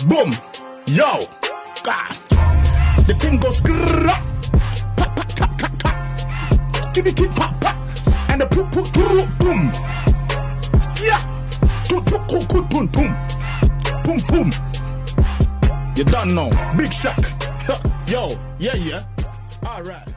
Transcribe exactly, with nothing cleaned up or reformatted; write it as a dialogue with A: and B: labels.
A: boom, yo, God. The thing goes grrrr, pop, pop, tap, tap, tap, skitty, kid, pop, pop, and the poop, poop, poop, boom, skia, toot, toot, toot, toot, boom, boom, boom, boom. You done know, Big Shock, yo, yeah, yeah, all right.